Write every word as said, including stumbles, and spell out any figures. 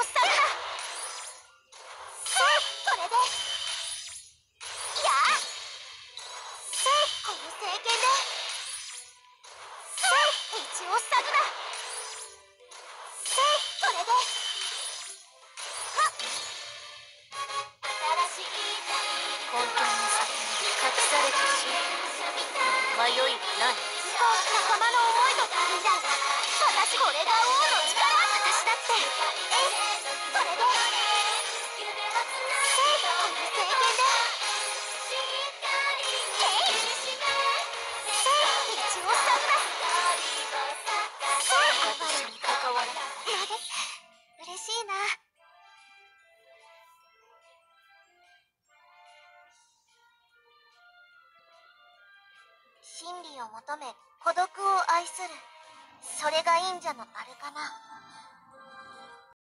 を塞ぐな。せい、これで。いやせい、この聖剣で。せい、道を塞ぐな。せい、これで。はっ。混沌の先に隠された真理、迷いはない。仲間の思いと足りない。私、これが王の力。私だって。え、それで。せい、この聖剣で。えい。せい、道を塞ぐな。せい、私に関わる。嬉しいな。真理を求め孤独を愛する、それが忍者のあれかな。